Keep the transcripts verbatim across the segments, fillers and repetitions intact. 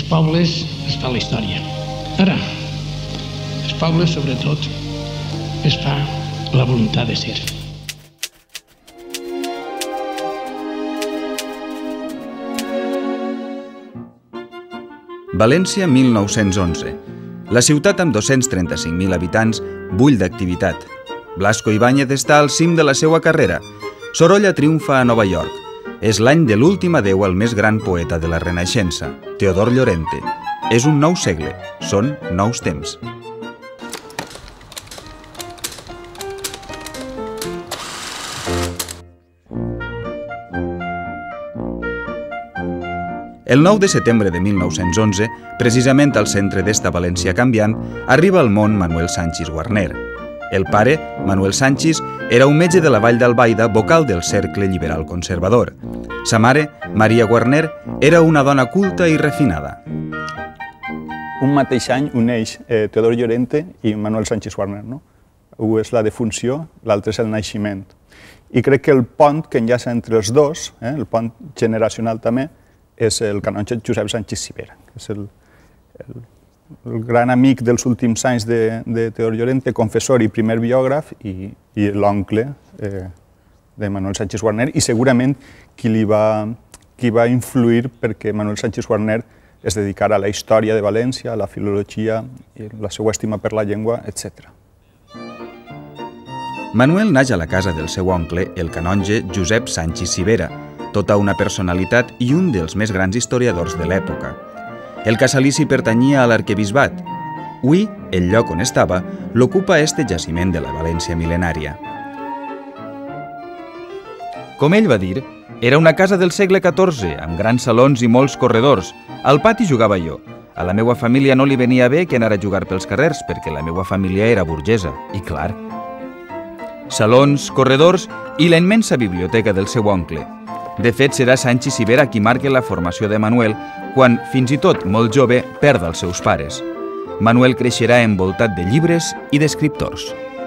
pobles es fa la història. Ara, els pobles, sobretot, es fa la voluntat de ser. València, mil nou-cents onze. La ciutat amb dos-cents trenta-cinc mil habitants bull d'activitat. Blasco Ibáñez està al cim de la seva carrera. Sorolla triomfa a Nova York. És l'any de l'últim adeu al més gran poeta de la Renaixença, Teodor Llorente. És un nou segle, són nous temps. El nou de setembre de mil nou-cents onze, precisament al centre d'esta València canviant, arriba al món Manuel Sanchis Guarner. El pare, Manuel Sanchis, era un metge de la Vall d'Albaida, vocal del Cercle Liberal Conservador. Sa mare, Maria Guarner, era una dona culta i refinada. Un mateix any uneix eh, Teodor Llorente i Manuel Sanchis Guarner, no? Un és la defunció, l'altre és el naixement. I crec que el pont que enllaça entre els dos, eh, el pont generacional també, és el canonge Josep Sanchis Civera, que és el, el, el gran amic dels últims anys de, de Teodor Llorente, confessor i primer biògraf, i, i l'oncle eh, de Manuel Sanchis Guarner, i segurament qui li va, qui va influir perquè Manuel Sanchis Guarner es dedicara a la història de València, a la filologia, la seva estima per la llengua, etcètera. Manuel naix a la casa del seu oncle, el canonge Josep Sanchis Civera, tota una personalitat i un dels més grans historiadors de l'època. El casalici pertanyia a l'arquebisbat. Hui, el lloc on estava, l'ocupa este jaciment de la València mil·lenària. Com ell va dir, era una casa del segle catorze, amb grans salons i molts corredors. Al pati jugava jo. A la meva família no li venia bé que anara a jugar pels carrers, perquè la meva família era burgesa, i clar. Salons, corredors i la immensa biblioteca del seu oncle. De fet, serà Sanchis Civera qui marca la formació de Manuel quan, fins i tot molt jove, perd els seus pares. Manuel creixerà envoltat de llibres i d'escriptors.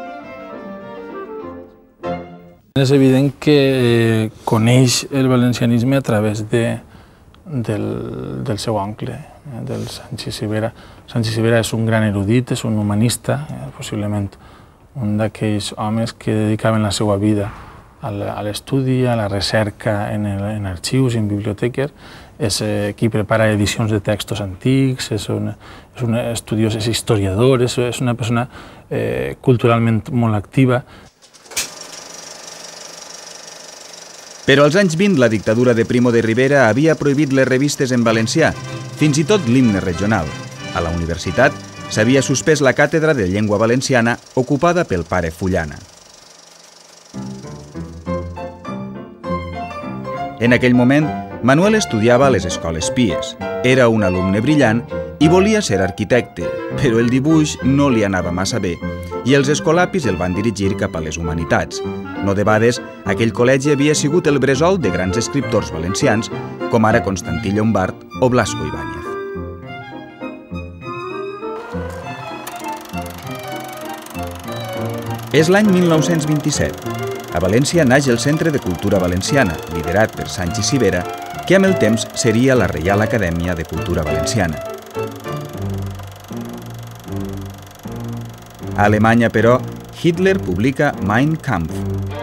És evident que coneix el valencianisme a través de, del, del seu oncle, del Sanchis Civera. Sanchis Civera és un gran erudit, és un humanista, possiblement un d'aquells homes que dedicaven la seva vida a l'estudi, a la recerca en, el, en arxius, en biblioteques. És eh, qui prepara edicions de textos antics, és un, és un estudiós, és historiador, és, és una persona eh, culturalment molt activa. Però als anys vint la dictadura de Primo de Rivera havia prohibit les revistes en valencià, fins i tot l'himne regional. A la universitat s'havia suspès la càtedra de llengua valenciana ocupada pel pare Fullana. En aquell moment, Manuel estudiava a les escoles pies. Era un alumne brillant i volia ser arquitecte, però el dibuix no li anava massa bé i els escolapis el van dirigir cap a les humanitats. No debades, aquell col·legi havia sigut el bressol de grans escriptors valencians, com ara Constantí Llombart o Blasco Ibáñez. És l'any mil nou-cents vint-i-set. A València naix el Centre de Cultura Valenciana, liderat per Sanchis Civera, que amb el temps seria la Reial Acadèmia de Cultura Valenciana. A Alemanya, però, Hitler publica Mein Kampf.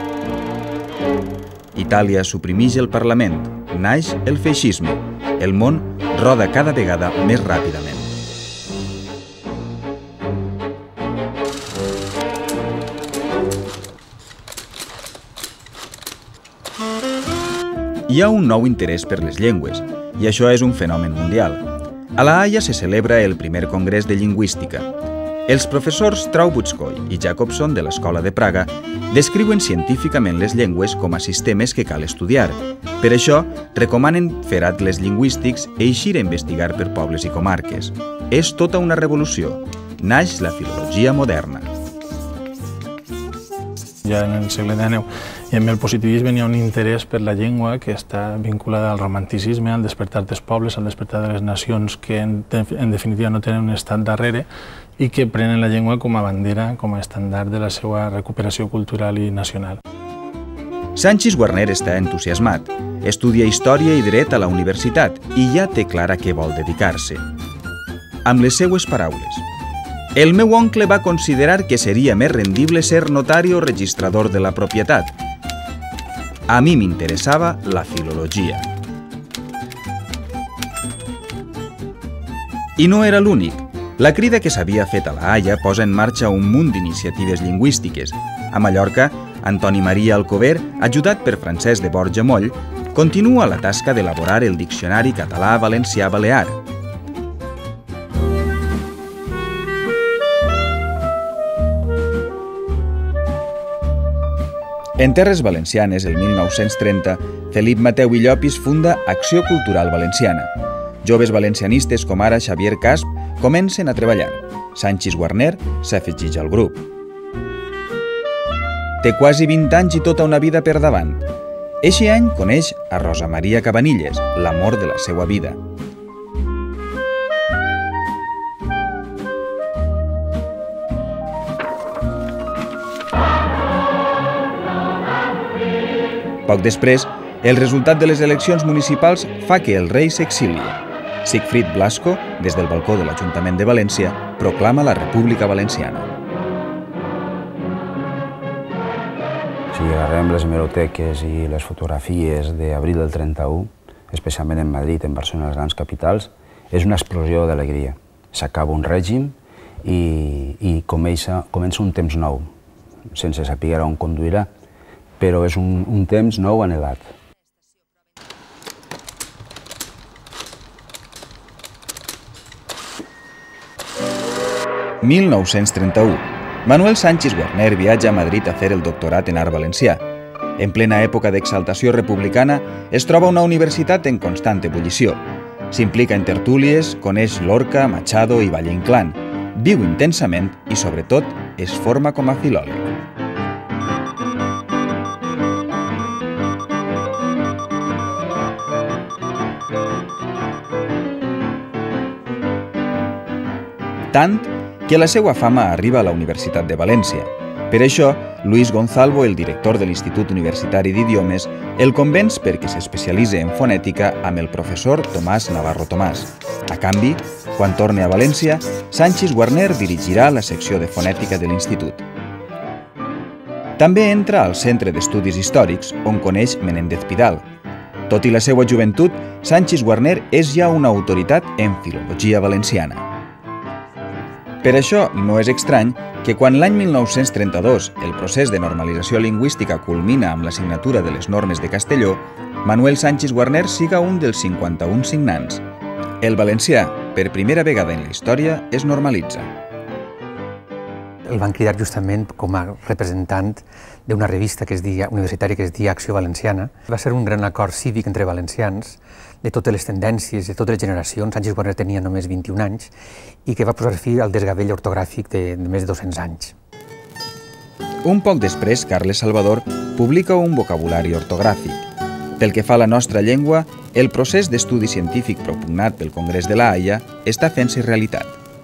Itàlia suprimeix el Parlament, naix el feixisme. El món roda cada vegada més ràpidament. Hi ha un nou interès per les llengües, i això és un fenomen mundial. A La Haia se celebra el primer congrés de lingüística. Els professors Traubutzkoy i Jacobson de l'Escola de Praga descriuen científicament les llengües com a sistemes que cal estudiar. Per això, recomanen fer atles lingüístics i eixir a investigar per pobles i comarques. És tota una revolució. Naix la filologia moderna. Ja en el segle dinou i amb el positivisme hi ha un interès per la llengua que està vinculada al romanticisme, al despertar dels pobles, al despertar de les nacions que en, en definitiva no tenen un estat darrere i que prenen la llengua com a bandera, com a estàndard de la seva recuperació cultural i nacional. Sanchis Guarner està entusiasmat. Estudia Història i Dret a la universitat i ja té clara a què vol dedicar-se. Amb les seues paraules: el meu oncle va considerar que seria més rendible ser notari o registrador de la propietat. A mi m'interessava la filologia. I no era l'únic. La crida que s'havia fet a la Haia posa en marxa un munt d'iniciatives lingüístiques. A Mallorca, Antoni Maria Alcover, ajudat per Francesc de Borja Moll, continua la tasca d'elaborar el Diccionari Català-Valencià-Balear. En terres valencianes, el mil nou-cents trenta, Felip Mateu i Llopis funda Acció Cultural Valenciana. Joves valencianistes com ara Xavier Casp comencen a treballar. Sanchis Guarner s'afegeix al grup. Té quasi vint anys i tota una vida per davant. Eixe any coneix a Rosa Maria Cabanilles, l'amor de la seva vida. Poc després, el resultat de les eleccions municipals fa que el rei s'exili. Sigfrid Blasco, des del balcó de l'Ajuntament de València, proclama la República Valenciana. Si agarrem les hemeroteques i les fotografies d'abril del trenta-u, especialment en Madrid, en Barcelona, les grans capitals, és una explosió d'alegria. S'acaba un règim i, i comença, comença un temps nou, sense saber on conduirà, però és un, un temps nou anhelat. mil nou-cents trenta-u. Manuel Sanchis Guarner viatja a Madrid a fer el doctorat en art valencià. En plena època d'exaltació republicana, es troba una universitat en constant ebullició. S'implica en tertúlies, coneix Lorca, Machado i Valle Inclán. Viu intensament i, sobretot, es forma com a filòleg. Tant que la seva fama arriba a la Universitat de València. Per això, Luis Gonzalvo, el director de l'Institut Universitari d'Idiomes, el convenç perquè s'especialitzi en fonètica amb el professor Tomàs Navarro Tomàs. A canvi, quan torni a València, Sanchis Guarner dirigirà la secció de fonètica de l'Institut. També entra al Centre d'Estudis Històrics, on coneix Menéndez Pidal. Tot i la seva joventut, Sanchis Guarner és ja una autoritat en filologia valenciana. Per això, no és estrany que quan l'any mil nou-cents trenta-dos el procés de normalització lingüística culmina amb la signatura de les normes de Castelló, Manuel Sanchis Guarner siga un dels cinquanta-un signants. El valencià, per primera vegada en la història, es normalitza. El van cridar justament com a representant d'una revista que es dia, universitària que es dia Acció Valenciana. Va ser un gran acord cívic entre valencians de totes les tendències, de totes les generacions. Sanchis Guarner tenia només vint-i-un anys i que va posar fi al desgavell ortogràfic de, de més de dos-cents anys. Un poc després, Carles Salvador publica un vocabulari ortogràfic. Pel que fa a la nostra llengua, el procés d'estudi científic propugnat pel Congrés de la Haia està fent-se realitat.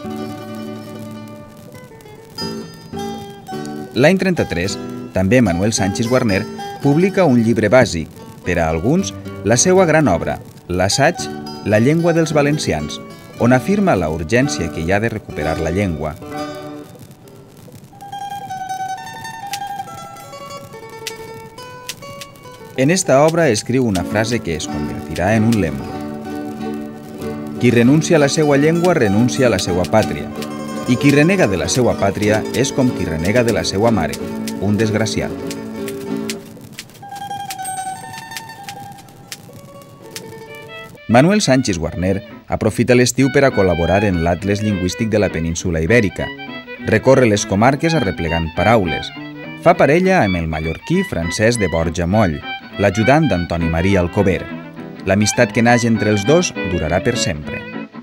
L'any trenta-tres, també Manuel Sanchis Guarner publica un llibre bàsic, per a alguns, la seva gran obra, l'assaig La llengua dels valencians, on afirma la urgència que hi ha de recuperar la llengua. En esta obra escriu una frase que es convertirà en un lema. Qui renuncia a la seva llengua renuncia a la seva pàtria, i qui renega de la seva pàtria és com qui renega de la seva mare, un desgraciat. Manuel Sanchis Guarner aprofita l'estiu per a col·laborar en l'Atles Lingüístic de la península Ibèrica. Recorre les comarques arreplegant paraules. Fa parella amb el mallorquí Francesc de Borja Moll, l'ajudant d'Antoni Maria Alcover. L'amistat que naix entre els dos durarà per sempre.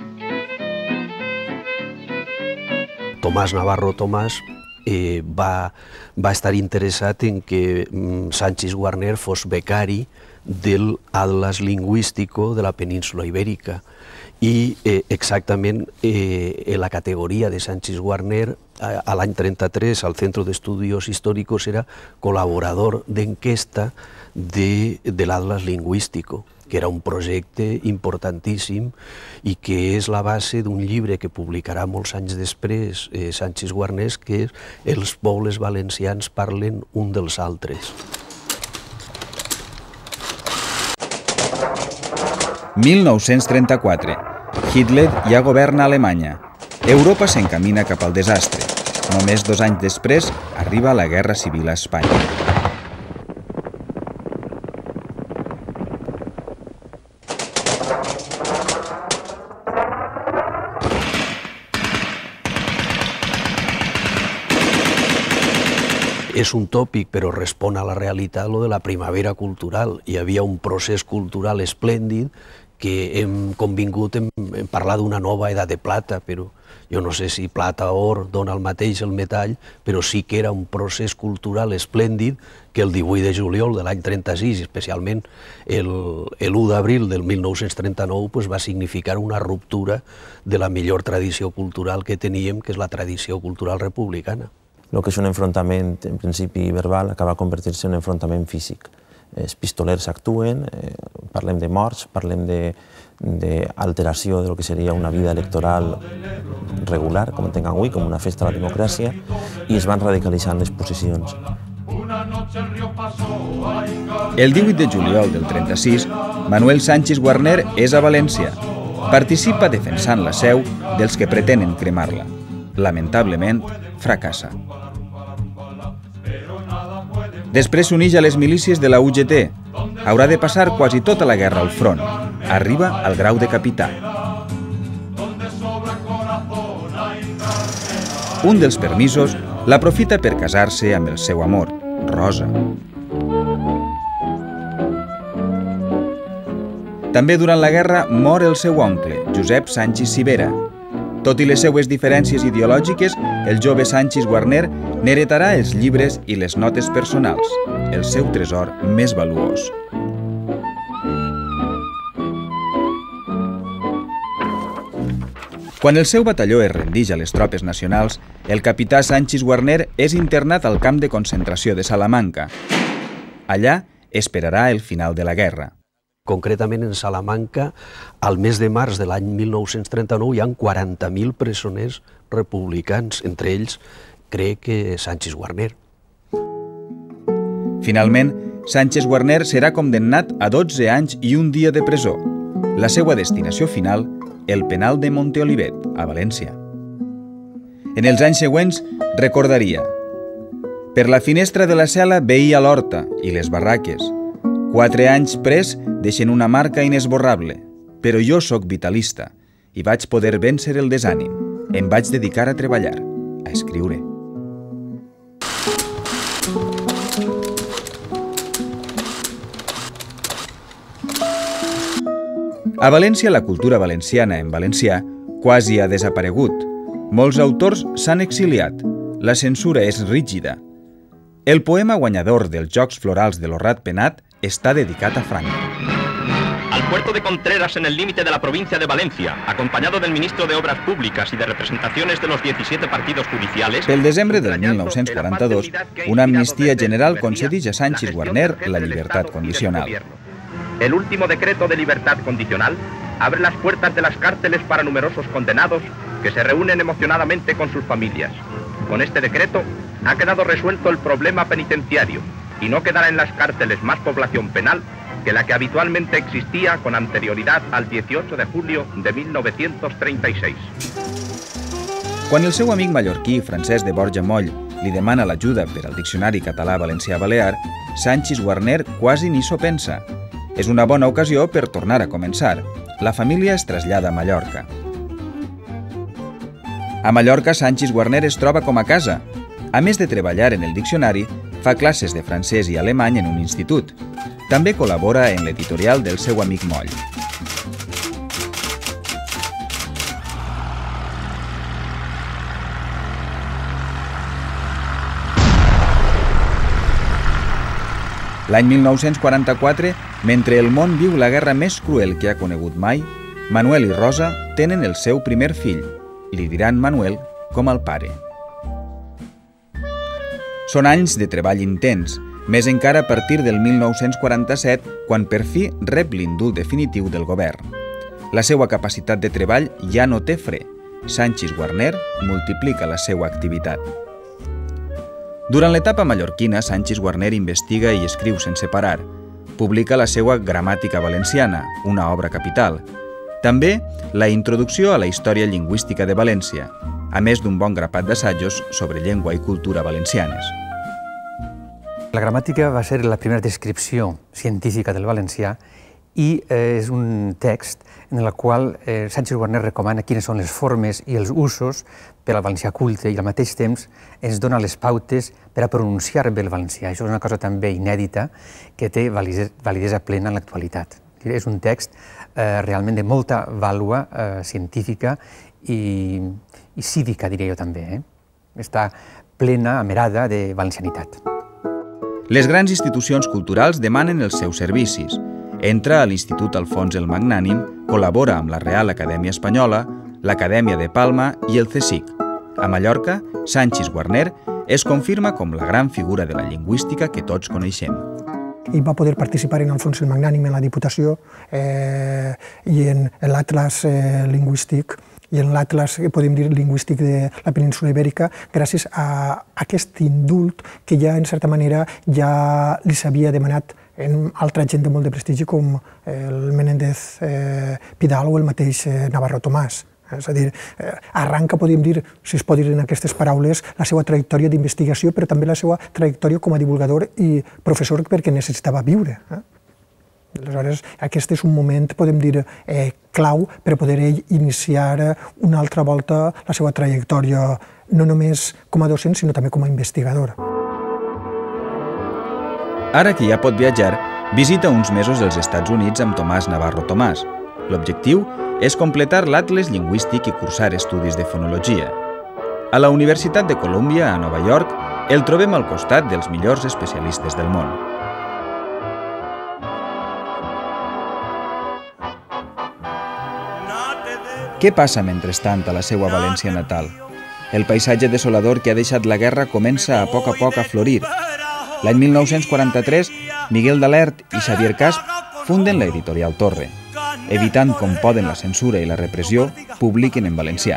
Tomàs Navarro Tomàs eh, va, va estar interessat en que mm, Sanchis Guarner fos becari del Atlas Lingüístico de la península Ibèrica i eh, exactament eh, en la categoria de Sanchis Guarner, a, a l'any trenta-tres, al Centro de Estudios Históricos era col·laborador d'enquesta de, de l'Atlas Lingüístico, que era un projecte importantíssim i que és la base d'un llibre que publicarà molts anys després eh, Sanchis Guarner, que és Els pobles valencians parlen un dels altres. mil nou-cents trenta-quatre. Hitler ja governa Alemanya. Europa s'encamina cap al desastre. Només dos anys després arriba la Guerra Civil a Espanya. És un tòpic, però respon a la realitat lo de la primavera cultural. Hi havia un procés cultural esplèndid que hem convingut en, en parlar d'una nova edat de plata, però jo no sé si plata o or dona el mateix el metall, però sí que era un procés cultural esplèndid que el divuit de juliol de l'any trenta-sis, especialment l'u d'abril del mil nou-cents trenta-nou, pues, va significar una ruptura de la millor tradició cultural que teníem, que és la tradició cultural republicana. El que és un enfrontament, en principi verbal, acaba convertir-se en un enfrontament físic. Els pistolers actuen, eh, parlem de morts, parlem d'alteració de, de lo que seria una vida electoral regular, com entenc avui, com una festa a la democràcia, i es van radicalitzant les posicions. El divuit de juliol del trenta-sis, Manuel Sanchis Guarner és a València. Participa defensant la seu dels que pretenen cremar-la. Lamentablement, fracassa. Després s'uneix a les milícies de la U G T. Haurà de passar quasi tota la guerra al front. Arriba al grau de capità. Un dels permisos l'aprofita per casar-se amb el seu amor, Rosa. També durant la guerra mor el seu oncle, Josep Sanchis Civera. Tot i les seues diferències ideològiques, el jove Sanchis Guarner n'heretarà els llibres i les notes personals, el seu tresor més valuós. Quan el seu batalló es rendix a les tropes nacionals, el capità Sanchis Guarner és internat al camp de concentració de Salamanca. Allà esperarà el final de la guerra. Concretament en Salamanca, al mes de març de l'any mil nou-cents trenta-nou hi ha quaranta mil presoners republicans, entre ells crec que Sanchis Guarner. Finalment, Sanchis Guarner serà condemnat a dotze anys i un dia de presó. La seva destinació final, el penal de Monteolivet, a València. En els anys següents recordaria: per la finestra de la cel·la veia l'horta i les barraques. Quatre anys pres deixen una marca inesborrable, però jo sóc vitalista i vaig poder vèncer el desànim. Em vaig dedicar a treballar, a escriure. A València, la cultura valenciana en valencià quasi ha desaparegut. Molts autors s'han exiliat. La censura és rígida. El poema guanyador dels Jocs Florals de l'Horrat Penat está dedicado a Franco. Al puerto de Contreras, en el límite de la provincia de Valencia, acompañado del ministro de Obras Públicas y de representaciones de los diecisiete partidos judiciales... Pel desembre del mil nou-cents quaranta-dos, una amnistia general concedeix a Sanchis Guarner la libertad condicional. El último decreto de libertad condicional abre las puertas de las cárceles para numerosos condenados que se reúnen emocionadamente con sus familias. Con este decreto ha quedado resuelto el problema penitenciario y no quedará en las cárceles más población penal que la que habitualmente existía con anterioridad al dieciocho de julio de mil novecientos treinta y seis. Quan el seu amic mallorquí, Francesc de Borja Moll, li demana l'ajuda per al Diccionari Català-Valencià-Balear, Sanchis Guarner quasi ni s'ho pensa. És una bona ocasió per tornar a començar. La família es trasllada a Mallorca. A Mallorca, Sanchis Guarner es troba com a casa. A més de treballar en el diccionari, fa classes de francès i alemany en un institut. També col·labora en l'editorial del seu amic Moll. L'any mil nou-cents quaranta-quatre, mentre el món viu la guerra més cruel que ha conegut mai, Manuel i Rosa tenen el seu primer fill. Li diran Manuel com el pare. Són anys de treball intens, més encara a partir del mil nou-cents quaranta-set, quan per fi rep l'indult definitiu del govern. La seva capacitat de treball ja no té fre. Sanchis Guarner multiplica la seva activitat. Durant l'etapa mallorquina, Sanchis Guarner investiga i escriu sense parar. Publica la seva Gramàtica Valenciana, una obra capital. També la Introducció a la Història Lingüística de València, a més d'un bon grapat d'assajos sobre llengua i cultura valencianes. La gramàtica va ser la primera descripció científica del valencià i eh, és un text en el qual eh, Sanchis Guarner recomana quines són les formes i els usos per al valencià culte i al mateix temps ens dona les pautes per a pronunciar bé el valencià. Això és una cosa també inèdita que té validesa plena en l'actualitat. És un text eh, realment de molta vàlua eh, científica i, i cívica, diria jo també. Eh? Està plena, amerada de valencianitat. Les grans institucions culturals demanen els seus servicis. Entra a l'Institut Alfons el Magnànim, col·labora amb la Real Acadèmia Espanyola, l'Acadèmia de Palma i el CSIC. A Mallorca, Sanchis Guarner es confirma com la gran figura de la lingüística que tots coneixem. Ell va poder participar en Alfons el Magnànim, en la Diputació eh, i en l'Atlas eh, lingüístic i en l'Atlas, podem dir, lingüístic de la península Ibèrica, gràcies a aquest indult que ja, en certa manera, ja li s'havia demanat en altra gent de molt de prestigi com el Menéndez eh, Pidal o el mateix eh, Navarro Tomàs. És a dir, eh, arranca, podríem dir, si es pot dir en aquestes paraules, la seva trajectòria d'investigació, però també la seva trajectòria com a divulgador i professor perquè necessitava viure. Eh? Aleshores, aquest és un moment, podem dir, eh, clau per poder ell iniciar una altra volta la seva trajectòria, no només com a docent, sinó també com a investigador. Ara que ja pot viatjar, visita uns mesos els Estats Units amb Tomàs Navarro Tomàs. L'objectiu és completar l'Atles lingüístic i cursar estudis de fonologia. A la Universitat de Colúmbia, a Nova York, el trobem al costat dels millors especialistes del món. Què passa mentrestant a la seva València natal? El paisatge desolador que ha deixat la guerra comença a poc a poc a florir. L'any mil nou-cents quaranta-tres, Miguel Dalert i Xavier Casp funden l'editorial Torre. Evitant com poden la censura i la repressió, publiquen en valencià.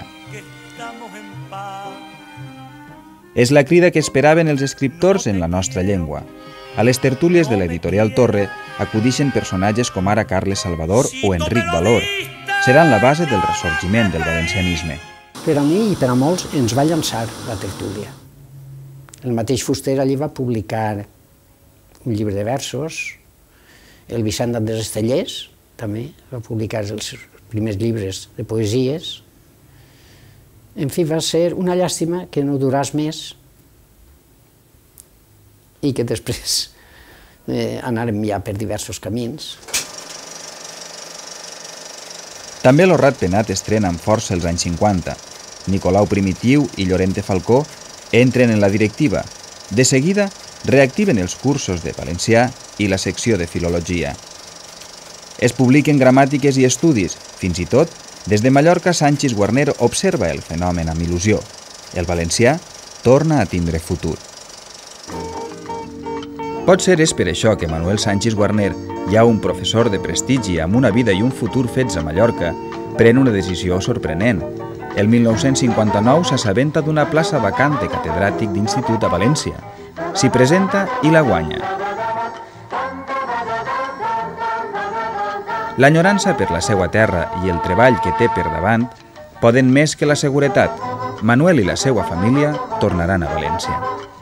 És la crida que esperaven els escriptors en la nostra llengua. A les tertúlies de l'editorial Torre acudixen personatges com ara Carles Salvador o Enric Valor. Seran la base del ressorgiment del valencianisme. Per a mi i per a molts ens va llançar la tertúlia. El mateix Fuster allí va publicar un llibre de versos, el Vicent d'Andrés Estellers també va publicar els primers llibres de poesies. En fi, va ser una llàstima que no duràs més i que després eh, anàrem ja per diversos camins. També l'Horrat Penat estrena amb força els anys cinquanta. Nicolau Primitiu i Llorente Falcó entren en la directiva. De seguida, reactiven els cursos de valencià i la secció de filologia. Es publiquen gramàtiques i estudis. Fins i tot, des de Mallorca, Sanchis Guarner observa el fenomen amb il·lusió. El valencià torna a tindre futur. Potser és per això que Manuel Sanchis Guarner, ja un professor de prestigi amb una vida i un futur fets a Mallorca, pren una decisió sorprenent. El mil nou-cents cinquanta-nou s'assabenta d'una plaça vacant de catedràtic d'institut a València. S'hi presenta i la guanya. L'enyorança per la seva terra i el treball que té per davant poden més que la seguretat. Manuel i la seva família tornaran a València.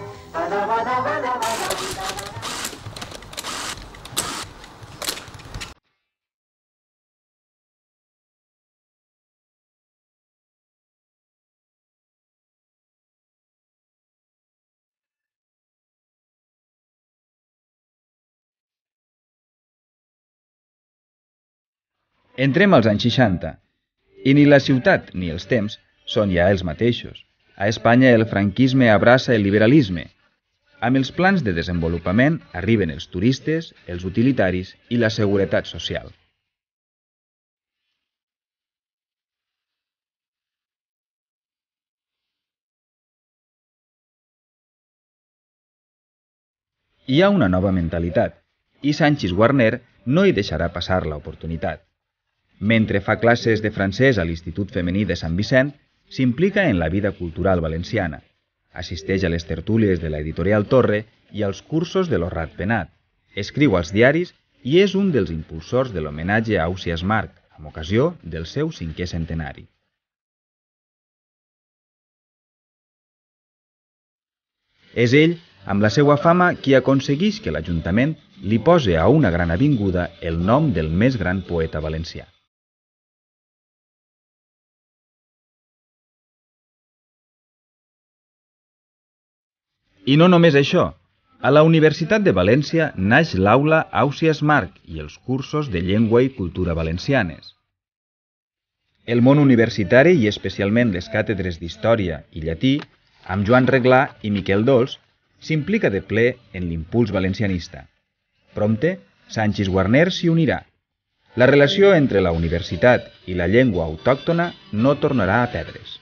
Entrem als anys seixanta, i ni la ciutat ni els temps són ja els mateixos. A Espanya el franquisme abraça el liberalisme. Amb els plans de desenvolupament arriben els turistes, els utilitaris i la seguretat social. Hi ha una nova mentalitat i Sanchis Guarner no hi deixarà passar l'oportunitat. Mentre fa classes de francès a l'Institut Femení de Sant Vicent, s'implica en la vida cultural valenciana. Assisteix a les tertúlies de l'editorial Torre i als cursos de l'Horrat Penat. Escriu als diaris i és un dels impulsors de l'homenatge a Ausiàs March, amb ocasió del seu cinquè centenari. És ell, amb la seva fama, qui aconsegueix que l'Ajuntament li posi a una gran avinguda el nom del més gran poeta valencià. I no només això. A la Universitat de València naix l'aula Ausiàs March i els cursos de llengua i cultura valencianes. El món universitari, i especialment les càtedres d'Història i Llatí, amb Joan Reglà i Miquel Dols, s'implica de ple en l'impuls valencianista. Prompte, Sanchis Guarner s'hi unirà. La relació entre la universitat i la llengua autòctona no tornarà a perdre's.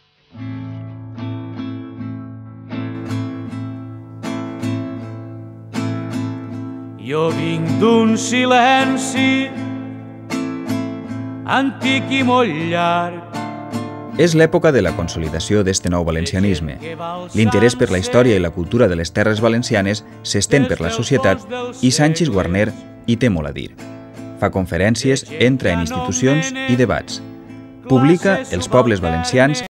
Jo vinc d'un silenci antic i molt llarg. És l'època de la consolidació d'este nou valencianisme. L'interès per la història i la cultura de les terres valencianes s'estén per la societat i Sanchis Guarner hi té molt a dir. Fa conferències, entra en institucions i debats. Publica Els pobles valencians